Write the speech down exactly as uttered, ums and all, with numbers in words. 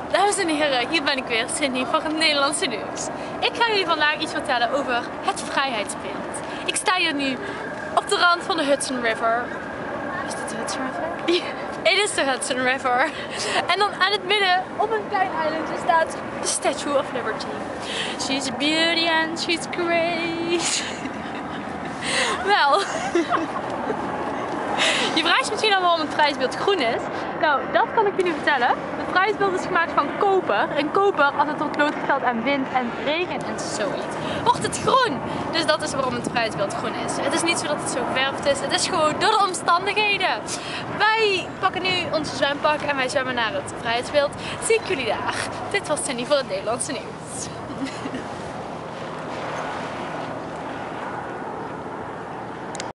Dames en heren, hier ben ik weer, Cindy van het Nederlandse Nieuws. Ik ga jullie vandaag iets vertellen over het Vrijheidsbeeld. Ik sta hier nu op de rand van de Hudson River. Is dit de Hudson River? Ja, het is de Hudson River. En dan aan het midden, op een klein eilandje, staat de Statue of Liberty. She's a beauty and she's great. Wel. Je vraagt je misschien al waarom het Vrijheidsbeeld groen is. Nou, dat kan ik jullie vertellen. Het Vrijheidsbeeld is gemaakt van koper. En koper, als het wordt blootgesteld aan wind en regen en zoiets, wordt het groen. Dus dat is waarom het Vrijheidsbeeld groen is. Het is niet zo dat het zo geverfd is. Het is gewoon door de omstandigheden. Wij pakken nu onze zwempak en wij zwemmen naar het Vrijheidsbeeld. Zie ik jullie daar. Dit was Cindy voor het Nederlandse Nieuws.